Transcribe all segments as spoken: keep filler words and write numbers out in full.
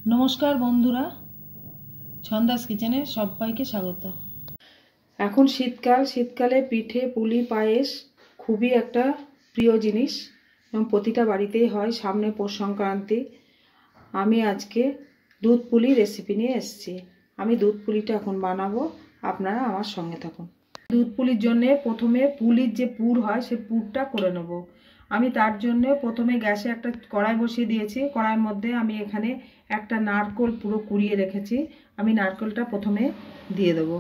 নমস্কার বন্ধুরা, ছন্দাস কিচেনে সবাইকে স্বাগত। এখন শীতকাল, শীতকালে পিঠে পুলি পায়েস খুবই একটা প্রিয় জিনিস এবং প্রতিটা বাড়িতেই হয়। সামনে পৌষ সংক্রান্তি। আমি আজকে দুধ পুলি রেসিপি নিয়ে এসেছি। আমি দুধ পুলিটা এখন বানাবো, আপনারা আমার সঙ্গে থাকুন। দুধ পুলির জন্য প্রথমে পুলির যে পুর হয় সে পুরটা করে নেব। আমি তার জন্য প্রথমে গ্যাসে একটা কড়াই বসিয়ে দিয়েছি। কড়াইয়ের মধ্যে আমি এখানে একটা নারকেল পুরো কুড়িয়ে রেখেছি। আমি নারকেলটা প্রথমে দিয়ে দেব।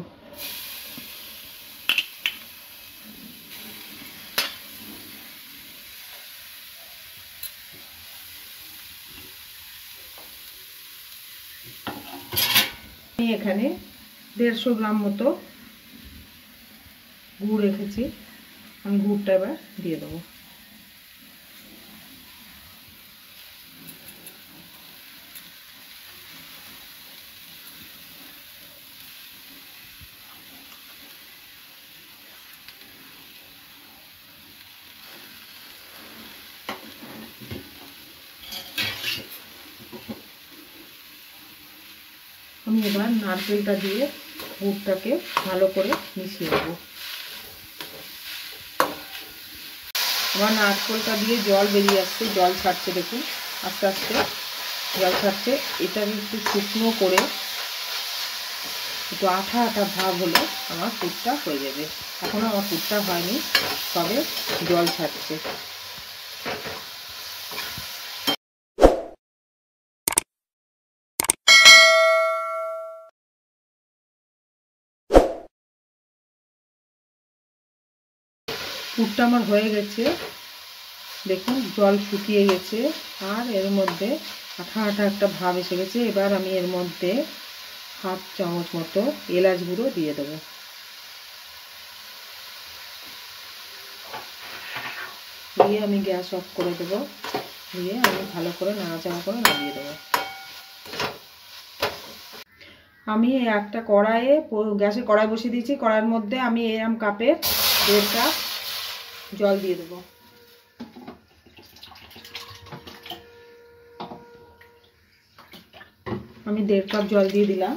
আমি এখানে দেড়শো গ্রাম মতো গুড় রেখেছি। আমি গুড়টা এবার দিয়ে দেবো। আমি এবার নারকেলটা দিয়ে গুড়টাকে ভালো করে মিশিয়ে দেবো। আমার নারকেলটা দিয়ে জল বেরিয়ে আসছে, জল ছাড়ছে, দেখুন আস্তে আস্তে জল ছাড়ছে। এটাকে একটু শুকনো করে একটু আঠা আঠা ভাব হলে আমার পুরটা হয়ে যাবে। এখনও আমার পুরটা হয়নি, তবে জল ছাড়ছে। পুরটা আমার হয়ে গেছে, দেখুন জল শুকিয়ে গেছে আর এর মধ্যে আঠা আঠা একটা ভাব এসে গেছে। এবার আমি এর মধ্যে হাফ চামচ মতো এলাচ গুঁড়ো দিয়ে দেবো। দিয়ে আমি গ্যাস অফ করে দেবো। দিয়ে আমি ভালো করে নাড়াচাড়া করে নামিয়ে দেবো। আমি একটা কড়াইয়ে গ্যাসে কড়াই বসিয়ে দিয়েছি। কড়াইয়ের মধ্যে আমি এরম কাপের দেড় কাপ জল দিয়ে দেবো। আমি দেড় কাপ জল দিয়ে দিলাম।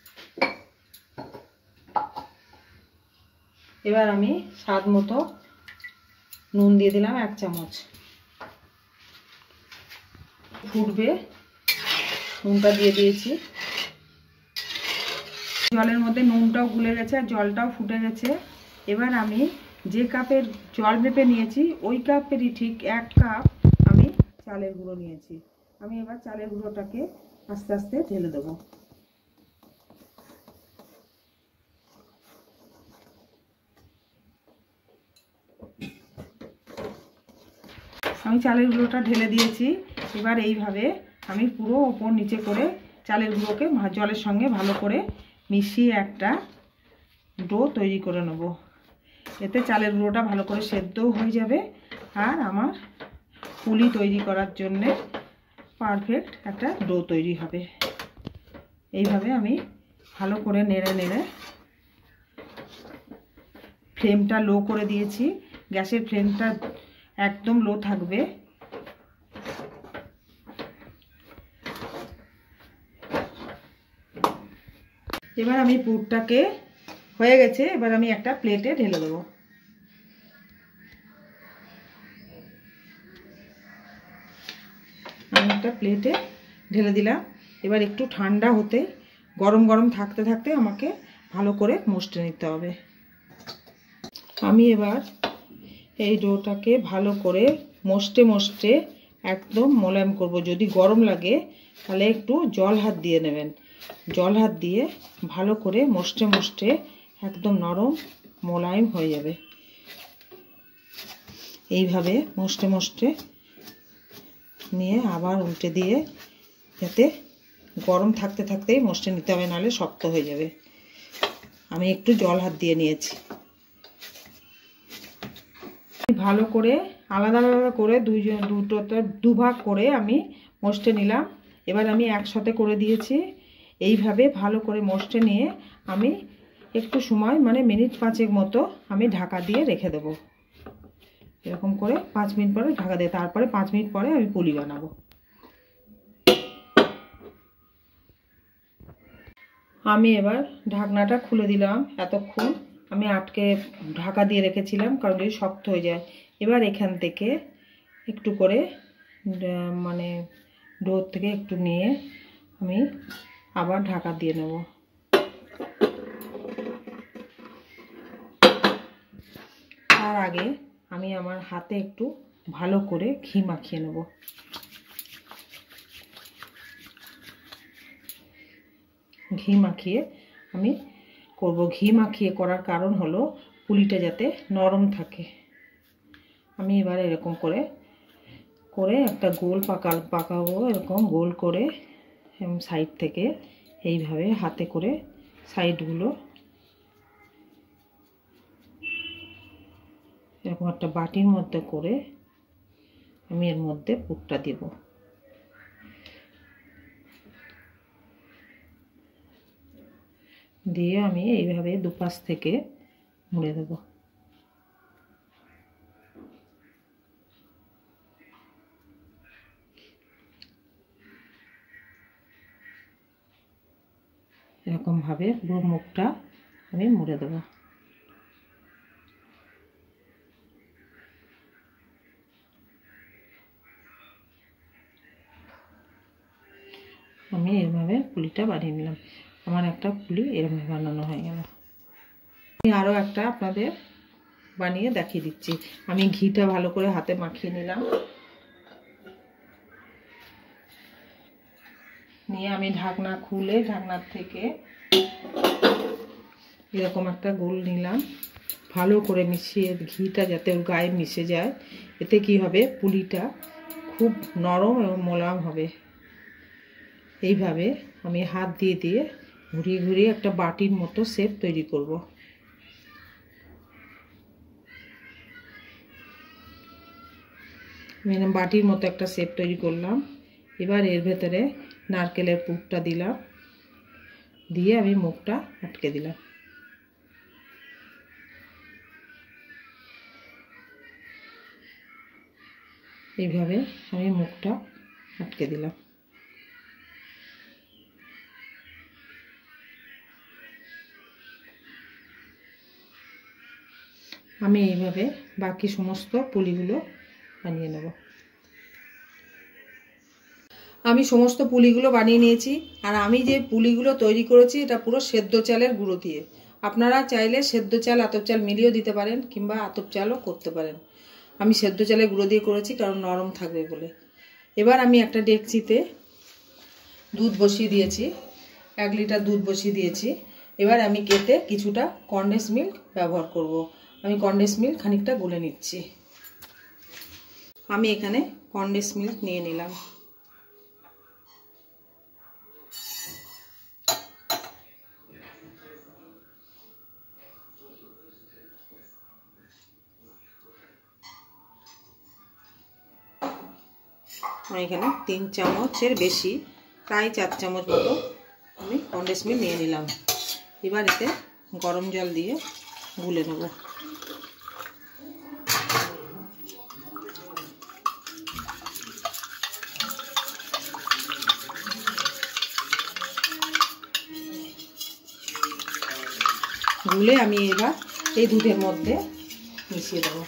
এবার আমি স্বাদ মতো নুন দিয়ে দিলাম এক চামচ। ফুটবে, নুনটা দিয়ে দিয়েছি। জলের মধ্যে নুনটাও গুলে গেছে আর জলটাও ফুটে গেছে। এবার আমি যে কাপের জল মেপে নিয়েছি ওই কাপেরই ঠিক এক কাপ আমি চালের গুঁড়ো নিয়েছি। আমি এবার চালের গুঁড়োটাকে আস্তে আস্তে ঢেলে দেবো। আমি চালের গুঁড়োটা ঢেলে দিয়েছি। এবার এইভাবে আমি পুরো ওপর নিচে করে চালের গুঁড়োকে জলের সঙ্গে ভালো করে মিশিয়ে একটা ডো তৈরি করে নেব। এতে চালের গুঁড়োটা ভালো করে সেদ্ধও হয়ে যাবে আর আমার পুলি তৈরি করার জন্যে পারফেক্ট একটা ডো তৈরি হবে। এইভাবে আমি ভালো করে নেড়ে নেড়ে ফ্লেমটা লো করে দিয়েছি। গ্যাসের ফ্লেমটা একদম লো থাকবে। এবার আমি পুরটাকে হয়ে গেছে, এবার আমি একটা প্লেটে ঢেলে দেবো। আমি একটা প্লেটে ঢেলে দিলাম। এবার একটু ঠান্ডা হতে, গরম গরম থাকতে থাকতে আমাকে ভালো করে মুছতে নিতে হবে। আমি এবার এই ডোটাকে ভালো করে মসতে মসতে একদম মোলায়েম করব। যদি গরম লাগে তাহলে একটু জল হাত দিয়ে নেবেন। জল হাত দিয়ে ভালো করে মসতে মসতে একদম নরম মোলায়েম হয়ে যাবে। এইভাবে মসতে মসতে নিয়ে আবার উল্টে দিয়ে, যাতে গরম থাকতে থাকতেই মসতে নিতে হবে, নাহলে শক্ত হয়ে যাবে। আমি একটু জল হাত দিয়ে নিয়েছি। ভালো করে আলাদা আলাদা করে দুইজন দুটোতে দুভাগ করে আমি মসতে নিলাম। এবার আমি একসাথে করে দিয়েছি। এইভাবে ভালো করে মসতে নিয়ে আমি একটু সময় মানে মিনিট পাঁচেক মতো আমি ঢাকা দিয়ে রেখে দেবো। এরকম করে পাঁচ মিনিট পরে ঢাকা দিয়ে, তারপরে পাঁচ মিনিট পরে আমি পুলি বানাবো। আমি এবার ঢাকনাটা খুলে দিলাম। এতক্ষণ আমি আটকে ঢাকা দিয়ে রেখেছিলাম কারণ যদি শক্ত হয়ে যায়। এবার এখান থেকে একটু করে মানে ডো থেকে একটু নিয়ে আমি আবার ঢাকা দিয়ে নেব। তার আগে আমি আমার হাতে একটু ভালো করে ঘি মাখিয়ে নেব। ঘি মাখিয়ে আমি করব। ঘি মাখিয়ে করার কারণ হলো পুলিটা যাতে নরম থাকে। আমি এবার এরকম করে করে একটা গোল পাকা পাকাবো, এরকম গোল করে সাইড থেকে এইভাবে হাতে করে সাইডগুলো এরকম একটা বাটির মধ্যে করে আমি এর মধ্যে পুরটা দেব। দিয়ে আমি এইভাবে দুপাশ থেকে মুড়ে দেব। এরকম ভাবে পুরো মুখটা আমি মুড়ে দেব। আমি এইভাবে পুলিটা বানিয়ে নিলাম। আমার একটা পুলি এরকম বানানো হয়ে গেল। আমি আরও একটা আপনাদের বানিয়ে দেখিয়ে দিচ্ছি। আমি ঘিটা ভালো করে হাতে মাখিয়ে নিলাম। নিয়ে আমি ঢাকনা খুলে ঢাকনার থেকে এরকম একটা গোল নিলাম। ভালো করে মিশিয়ে ঘিটা যাতে ওর গায়ে মিশে যায়। এতে কি হবে, পুলিটা খুব নরম এবং মোলায়েম হবে। এইভাবে আমি হাত দিয়ে দিয়ে ঘুরিয়ে ঘুরিয়ে একটা বাটির মতো শেপ তৈরি করব। আমি বাটির মতো একটা শেপ তৈরি করলাম। এবার এর ভেতরে নারকেলের পুরটা দিলাম, দিয়ে আমি মুখটা আটকে দিলাম। এইভাবে আমি মুখটা আটকে দিলাম। আমি এইভাবে বাকি সমস্ত পুলিগুলো বানিয়ে নেব। আমি সমস্ত পুলিগুলো বানিয়ে নিয়েছি। আর আমি যে পুলিগুলো তৈরি করেছি এটা পুরো সেদ্ধ চালের গুঁড়ো দিয়ে। আপনারা চাইলে সেদ্ধ চাল আতপ চাল মিলিয়েও দিতে পারেন, কিংবা আতপ চালও করতে পারেন। আমি সেদ্ধ চালের গুঁড়ো দিয়ে করেছি কারণ নরম থাকবে বলে। এবার আমি একটা ডেকচিতে দুধ বসিয়ে দিয়েছি, এক লিটার দুধ বসিয়ে দিয়েছি। এবার আমি কেটে কিছুটা কনডেন্স মিল্ক ব্যবহার করব। আমি কনডেন্স মিল্ক খানিকটা গুলে নিচ্ছি। আমি এখানে কনডেন্স মিল্ক নিয়ে নিলাম। আমি এখানে তিন চামচের বেশি, প্রায় চার চামচ মতো আমি কনডেন্স মিল্ক নিয়ে নিলাম। এবার এতে গরম জল দিয়ে গুলে নেব। গুলে আমি এবার এই দুধের মধ্যে মিশিয়ে দেবো।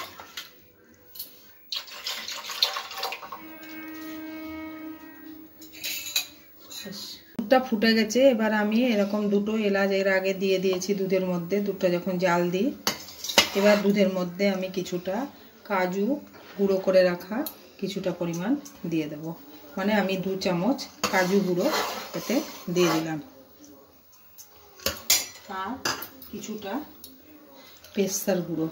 দুধটা ফুটে গেছে। এবার আমি এরকম দুটো এলাচ এর আগে দিয়ে দিয়েছি দুধের মধ্যে। দুধটা যখন জাল দিই, এবার দুধের মধ্যে আমি কিছুটা কাজু গুঁড়ো করে রাখা কিছুটা পরিমাণ দিয়ে দেব। মানে আমি দু চামচ কাজু গুঁড়ো এতে দিয়ে দিলাম। আর কিছুটা পেস্তার গুঁড়ো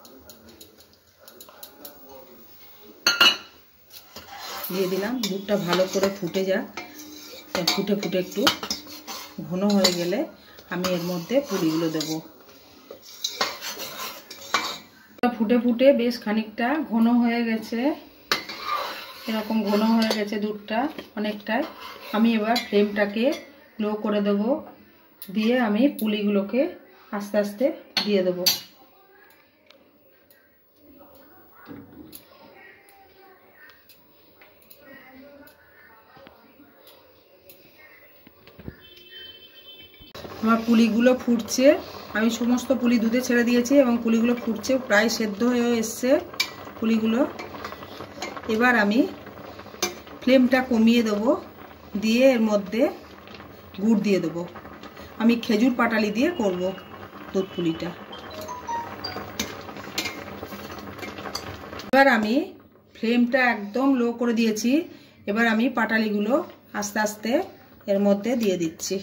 দিয়ে দিলাম। দুধটা ভালো করে ফুটে যাক, ফুটে ফুটে একটু ঘন হয়ে গেলে আমি এর মধ্যে পুলিগুলো দেব। ফুটে ফুটে বেশ খানিকটা ঘন হয়ে গেছে, এরকম ঘন হয়ে গেছে দুধটা অনেকটাই। আমি এবার ফ্লেমটাকে লো করে দেব, দিয়ে আমি পুলিগুলোকে আস্তে আস্তে দিয়ে দেব। আমার পুলিগুলো ফুটছে, আমি সমস্ত পুলি দুধে ছেড়ে দিয়েছি এবং পুলিগুলো ফুটছে, প্রায় সেদ্ধ হয়ে এসছে পুলিগুলো। এবার আমি ফ্লেমটা কমিয়ে দেবো, দিয়ে এর মধ্যে গুড় দিয়ে দেবো। আমি খেজুর পাটালি দিয়ে করব দুধ পুলিটা। এবার আমি ফ্লেমটা একদম লো করে দিয়েছি। এবার আমি পাটালিগুলো আস্তে আস্তে এর মধ্যে দিয়ে দিচ্ছি।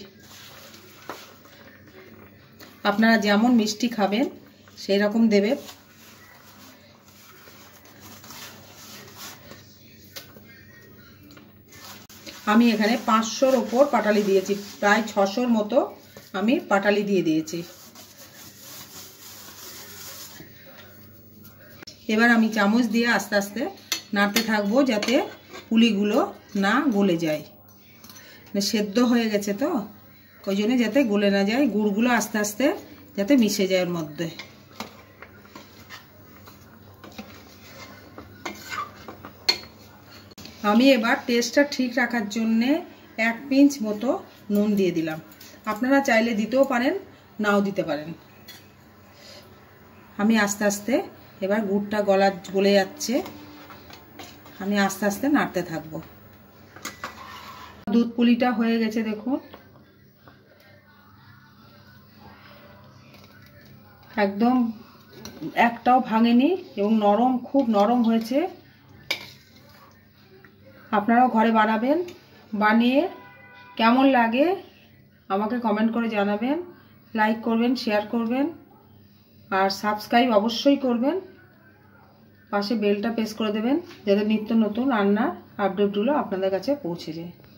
আপনারা যেমন মিষ্টি খাবেন সেই রকম দেবেন। আমি এখানে পাঁচশোর ওপর পাটালি দিয়েছি, প্রায় ছশোর মতো আমি পাটালি দিয়ে দিয়েছি। এবার আমি চামচ দিয়ে আস্তে আস্তে নাড়তে থাকবো যাতে পুলিগুলো না গলে যায়। সেদ্ধ হয়ে গেছে তো, ওই জন্য যাতে গলে না যায়, গুড়গুলো আস্তে আস্তে যাতে মিশে যায় এর মধ্যে। আমি এবার টেস্টটা ঠিক রাখার জন্যে এক পিঞ্চ মতো নুন দিয়ে দিলাম। আপনারা চাইলে দিতেও পারেন, নাও দিতে পারেন। আমি আস্তে আস্তে এবার গুড়টা গলা গলে যাচ্ছে, আমি আস্তে আস্তে নাড়তে থাকবো। দুধ পুলিটা হয়ে গেছে দেখুন, একদম একটাও ভাঙেনি এবং নরম, খুব নরম হয়েছে। আপনারাও ঘরে বানাবেন, বানিয়ে কেমন লাগে আমাকে কমেন্ট করে জানাবেন। লাইক করবেন, শেয়ার করবেন আর সাবস্ক্রাইব অবশ্যই করবেন। পাশে বেলটা প্রেস করে দেবেন যাতে নিত্য নতুন রান্নার আপডেটগুলো আপনাদের কাছে পৌঁছে যায়।